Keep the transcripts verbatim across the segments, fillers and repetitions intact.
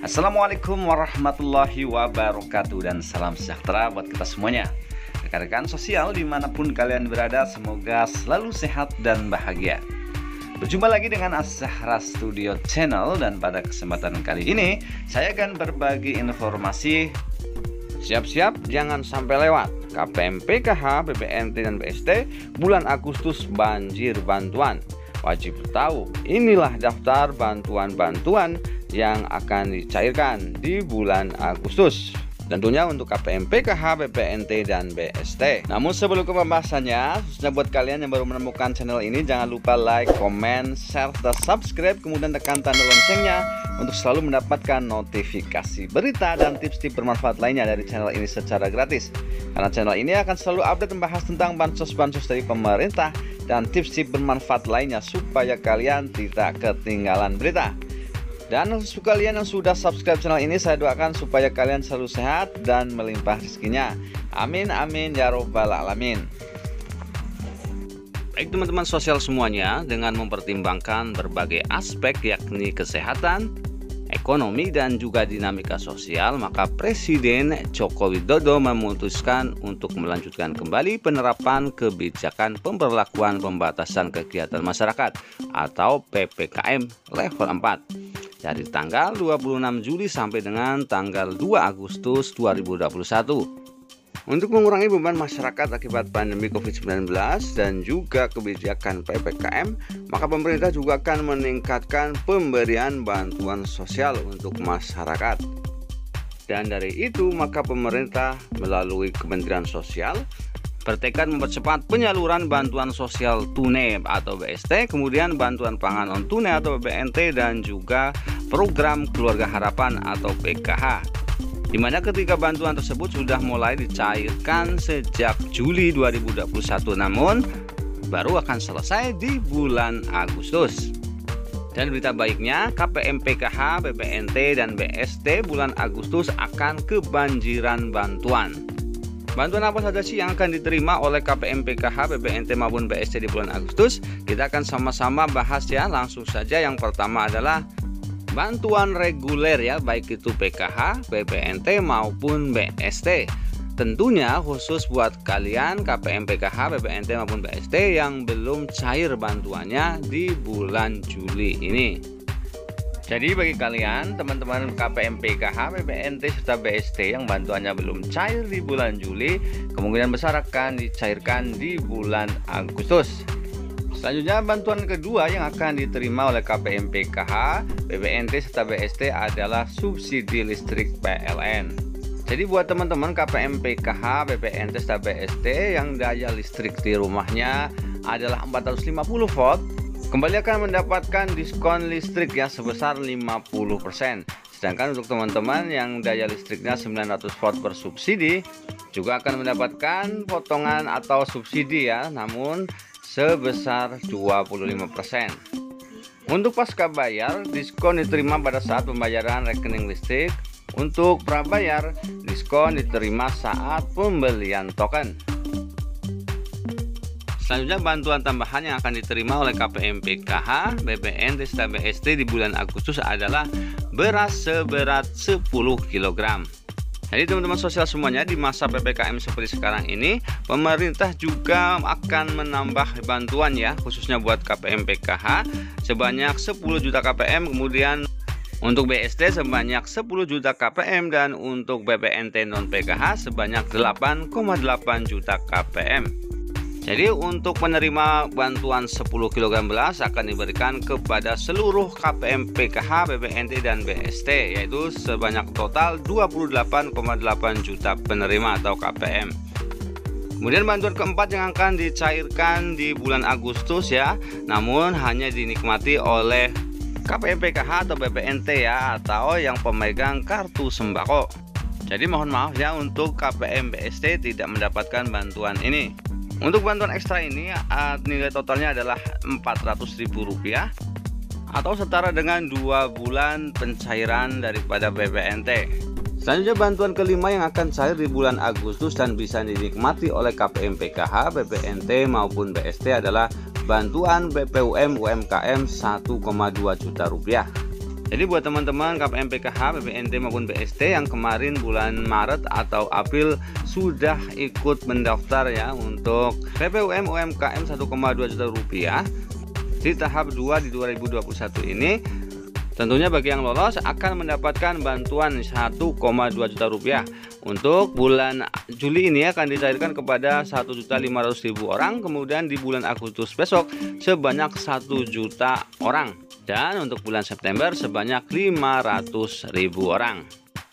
Assalamualaikum warahmatullahi wabarakatuh dan salam sejahtera buat kita semuanya. Rekan-rekan sosial dimanapun kalian berada, semoga selalu sehat dan bahagia. Berjumpa lagi dengan Az-Zahra Studio Channel, dan pada kesempatan kali ini saya akan berbagi informasi. Siap-siap jangan sampai lewat. K P M P K H, B P N T dan B S T bulan Agustus banjir bantuan. Wajib tahu, inilah daftar bantuan-bantuan yang akan dicairkan di bulan Agustus. Tentunya untuk K P M P K H, B P N T dan B S T. Namun sebelum ke pembahasannya, khususnya buat kalian yang baru menemukan channel ini, jangan lupa like, comment, share, dan subscribe. Kemudian tekan tanda loncengnya untuk selalu mendapatkan notifikasi berita dan tips-tips bermanfaat lainnya dari channel ini secara gratis. Karena channel ini akan selalu update membahas tentang bansos-bansos dari pemerintah dan tips-tips bermanfaat lainnya supaya kalian tidak ketinggalan berita. Dan untuk kalian yang sudah subscribe channel ini, saya doakan supaya kalian selalu sehat dan melimpah rezekinya. Amin amin ya robbal alamin. Baik teman-teman sosial semuanya, dengan mempertimbangkan berbagai aspek yakni kesehatan, ekonomi dan juga dinamika sosial, maka Presiden Joko Widodo memutuskan untuk melanjutkan kembali penerapan kebijakan pemberlakuan pembatasan kegiatan masyarakat atau P P K M level empat. Dari tanggal dua puluh enam Juli sampai dengan tanggal dua Agustus dua ribu dua puluh satu. Untuk mengurangi beban masyarakat akibat pandemi COVID sembilan belas dan juga kebijakan P P K M, maka pemerintah juga akan meningkatkan pemberian bantuan sosial untuk masyarakat. Dan dari itu, maka pemerintah melalui Kementerian Sosial bertekad mempercepat penyaluran bantuan sosial tunai atau B S T, kemudian bantuan pangan non tunai atau B P N T, dan juga program Keluarga Harapan atau P K H, di mana ketika bantuan tersebut sudah mulai dicairkan sejak Juli dua ribu dua puluh satu, namun baru akan selesai di bulan Agustus. Dan berita baiknya, K P M P K H, B P N T dan B S T bulan Agustus akan kebanjiran bantuan. Bantuan apa saja sih yang akan diterima oleh K P M P K H, B P N T maupun B S T di bulan Agustus? Kita akan sama-sama bahas ya. Langsung saja, yang pertama adalah bantuan reguler ya, baik itu P K H, B P N T maupun B S T. Tentunya khusus buat kalian K P M P K H, B P N T maupun B S T yang belum cair bantuannya di bulan Juli ini. Jadi bagi kalian teman-teman K P M P K H, B P N T serta B S T yang bantuannya belum cair di bulan Juli, kemungkinan besar akan dicairkan di bulan Agustus. Selanjutnya, bantuan kedua yang akan diterima oleh K P M P K H, B P N T serta B S T adalah subsidi listrik P L N. Jadi buat teman-teman K P M P K H, B P N T serta B S T yang daya listrik di rumahnya adalah empat ratus lima puluh volt, kembali akan mendapatkan diskon listrik ya sebesar lima puluh persen. Sedangkan untuk teman-teman yang daya listriknya sembilan ratus volt bersubsidi juga akan mendapatkan potongan atau subsidi ya, namun sebesar dua puluh lima persen. Untuk pasca bayar, diskon diterima pada saat pembayaran rekening listrik. Untuk prabayar, diskon diterima saat pembelian token. Selanjutnya, bantuan tambahan yang akan diterima oleh K P M P K H, B P N T dan B S T di bulan Agustus adalah beras seberat sepuluh kilogram. Jadi teman-teman sosial semuanya, di masa P P K M seperti sekarang ini, pemerintah juga akan menambah bantuan ya, khususnya buat K P M P K H sebanyak sepuluh juta K P M, kemudian untuk B S T sebanyak sepuluh juta K P M, dan untuk B P N T non P K H sebanyak delapan koma delapan juta K P M. Jadi untuk penerima bantuan sepuluh kilogram beras akan diberikan kepada seluruh K P M P K H, B P N T dan B S T, yaitu sebanyak total dua puluh delapan koma delapan juta penerima atau K P M. Kemudian bantuan keempat yang akan dicairkan di bulan Agustus ya, namun hanya dinikmati oleh K P M P K H atau B P N T ya, atau yang pemegang kartu sembako. Jadi mohon maaf ya, untuk K P M B S T tidak mendapatkan bantuan ini. Untuk bantuan ekstra ini nilai totalnya adalah empat ratus ribu rupiah atau setara dengan dua bulan pencairan daripada B P N T. Selanjutnya, bantuan kelima yang akan cair di bulan Agustus dan bisa dinikmati oleh K P M P K H, B P N T maupun B S T adalah bantuan B P U M U M K M satu koma dua juta rupiah. Jadi buat teman-teman K P M P K H, B P N T maupun B S T yang kemarin bulan Maret atau April sudah ikut mendaftar ya untuk P P U M U M K M satu koma dua juta rupiah di tahap dua di dua ribu dua puluh satu ini, tentunya bagi yang lolos akan mendapatkan bantuan satu koma dua juta rupiah. Untuk bulan Juli ini akan dicairkan kepada satu juta lima ratus ribu orang, kemudian di bulan Agustus besok sebanyak satu juta orang. Dan untuk bulan September sebanyak lima ratus ribu orang.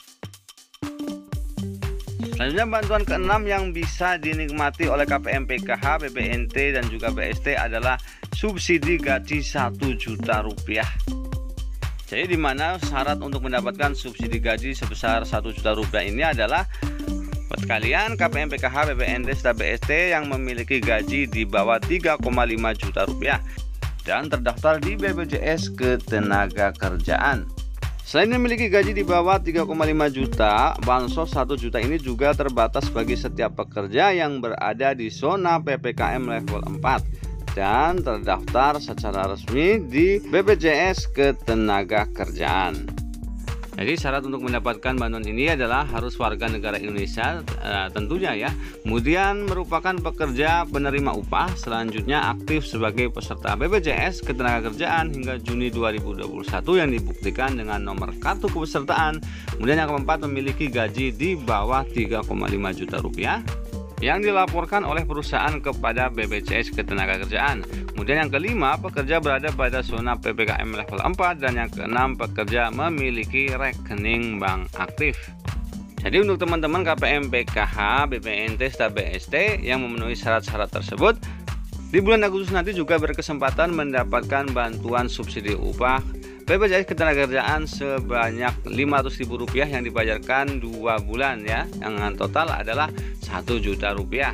Selanjutnya bantuan keenam yang bisa dinikmati oleh K P M P K H, B P N T dan juga B S T adalah subsidi gaji satu juta rupiah. Jadi di mana syarat untuk mendapatkan subsidi gaji sebesar satu juta rupiah ini adalah buat kalian K P M P K H, B P N T dan B S T yang memiliki gaji di bawah tiga koma lima juta rupiah dan terdaftar di B P J S Ketenagakerjaan. Selain memiliki gaji di bawah tiga koma lima juta, bansos satu juta ini juga terbatas bagi setiap pekerja yang berada di zona P P K M level empat dan terdaftar secara resmi di B P J S Ketenagakerjaan. Jadi syarat untuk mendapatkan bantuan ini adalah harus warga negara Indonesia e, tentunya ya. Kemudian merupakan pekerja penerima upah, selanjutnya aktif sebagai peserta B P J S Ketenagakerjaan hingga Juni dua ribu dua puluh satu yang dibuktikan dengan nomor kartu kepesertaan. Kemudian yang keempat memiliki gaji di bawah tiga koma lima juta rupiah yang dilaporkan oleh perusahaan kepada B P J S Ketenagakerjaan. Kemudian yang kelima, pekerja berada pada zona P P K M level empat, dan yang keenam, pekerja memiliki rekening bank aktif. Jadi untuk teman-teman K P M P K H, B P N T, dan B S T yang memenuhi syarat-syarat tersebut, di bulan Agustus nanti juga berkesempatan mendapatkan bantuan subsidi upah B P J S Ketenagakerjaan sebanyak lima ratus ribu rupiah yang dibayarkan dua bulan ya, yang total adalah satu juta rupiah.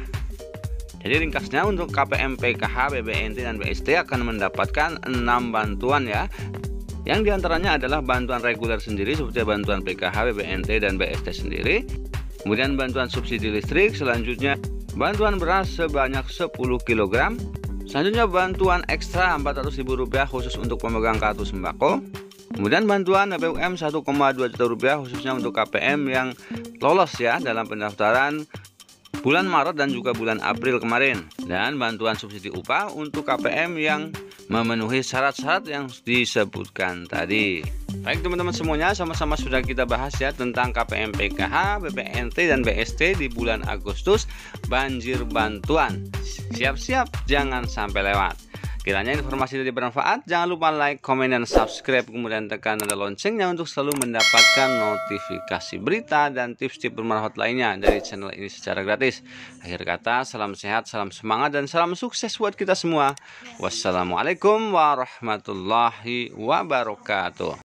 Jadi ringkasnya untuk K P M P K H, B P N T dan B S T akan mendapatkan enam bantuan ya. Yang diantaranya adalah bantuan reguler sendiri seperti bantuan P K H, B P N T dan B S T sendiri. Kemudian bantuan subsidi listrik, selanjutnya bantuan beras sebanyak sepuluh kilogram. Selanjutnya bantuan ekstra empat ratus ribu rupiah khusus untuk pemegang kartu sembako. Kemudian bantuan P P U M satu koma dua juta rupiah khususnya untuk K P M yang lolos ya dalam pendaftaran bulan Maret dan juga bulan April kemarin. Dan bantuan subsidi upah untuk K P M yang memenuhi syarat-syarat yang disebutkan tadi. Baik teman-teman semuanya, sama-sama sudah kita bahas ya tentang K P M P K H, B P N T dan B S T di bulan Agustus banjir bantuan. Siap-siap jangan sampai lewat. Kiranya informasi tadi bermanfaat, jangan lupa like, komen, dan subscribe, kemudian tekan tanda loncengnya untuk selalu mendapatkan notifikasi berita dan tips-tips bermanfaat lainnya dari channel ini secara gratis. Akhir kata, salam sehat, salam semangat, dan salam sukses buat kita semua. Wassalamualaikum warahmatullahi wabarakatuh.